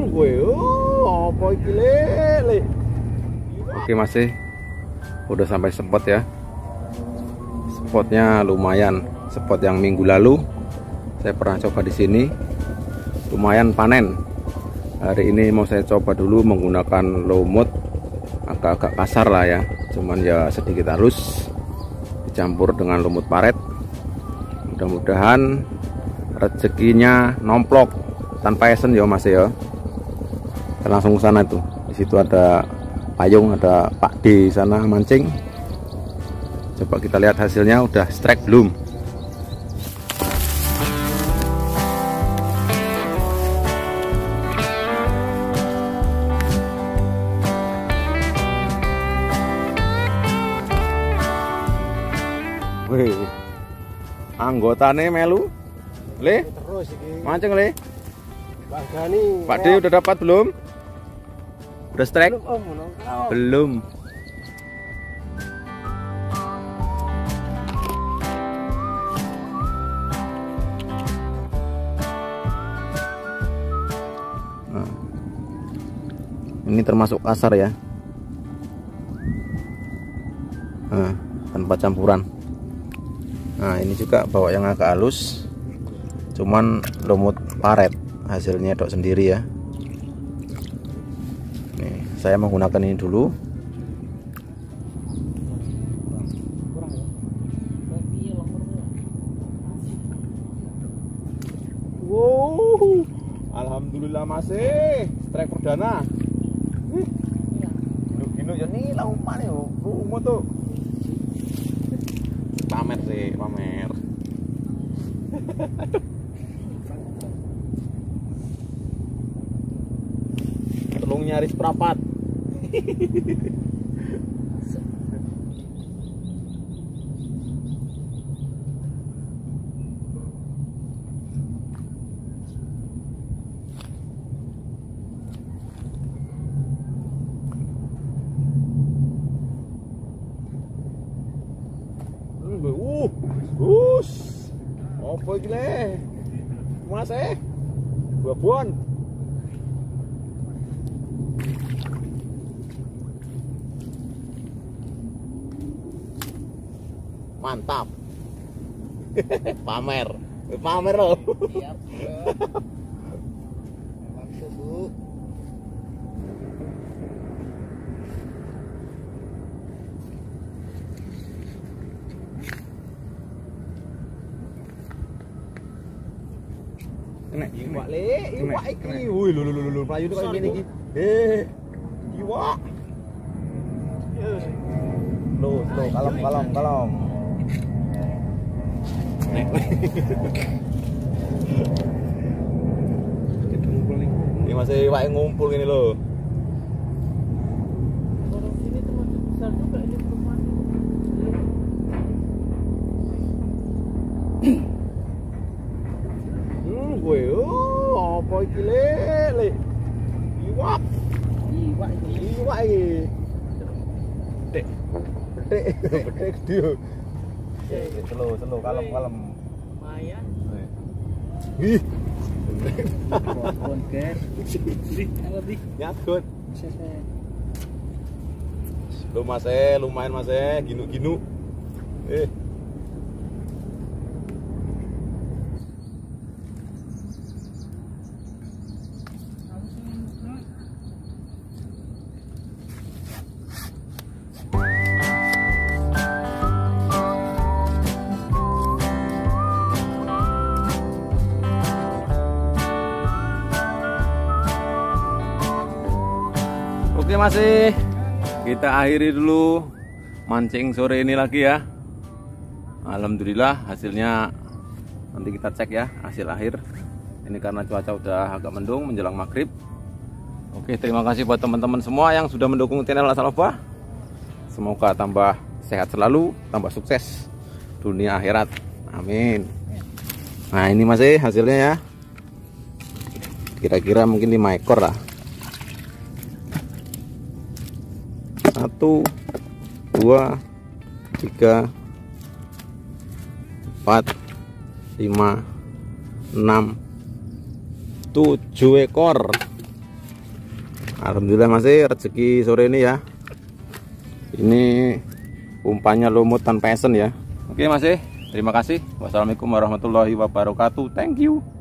Apa iki le? Oke masih udah sampai spot ya. Spotnya lumayan. Spot yang minggu lalu saya pernah coba di sini, lumayan panen. Hari ini mau saya coba dulu menggunakan lumut agak-agak kasar lah ya, cuman ya sedikit halus dicampur dengan lumut paret. Mudah-mudahan rezekinya nomplok tanpa esen ya mas ya. Kita langsung ke sana tuh. Di situ ada payung, ada Pak D sana mancing. Coba kita lihat hasilnya udah strike belum. Wih, anggotane melu le terus iki mancing le. Bagani Pak D udah dapat belum? Udah strike? Belum. Nah, ini termasuk kasar ya. Nah, tanpa campuran. Nah, ini juga bawa yang agak halus, cuman lumut paret. Hasilnya dok sendiri ya. Nih, saya menggunakan ini dulu. Wow, alhamdulillah masih strike perdana. Gino ya nih lah umpan ya. Umur tuh. Pamer sih, pamer. Telung nyaris perapat. Apa iki le? Mas babon. Mantap. Pamer loh. Siap, Maksud, Bu. Nek iwak le, iwak iki. Wih, lho mlayu kok ngene iki. Iwak. Loh, kalem. Nek. Ini masih iwak ngumpul gini loh. Kalau sini termasuk besar juga ini perumahan. Apa iki le? Iwak iki. Bedek dia. Selo kalem. Lumayan. Wih. Pohon ker. Nyakut. Lu mas lumayan mas ginu. Oke masih kita akhiri dulu mancing sore ini lagi ya. Alhamdulillah hasilnya nanti kita cek ya hasil akhir. Ini karena cuaca udah agak mendung menjelang maghrib. Oke, terima kasih buat teman-teman semua yang sudah mendukung channel Asal Obah. Semoga tambah sehat selalu, tambah sukses dunia akhirat. Amin. Nah ini masih hasilnya ya. Kira-kira mungkin 5 ekor lah. 1, 2, 3, 4, 5, 6, 7 ekor. Alhamdulillah masih rezeki sore ini ya. Ini umpannya lumut tanpa esen ya. Oke masih, terima kasih. Wassalamualaikum warahmatullahi wabarakatuh. Thank you.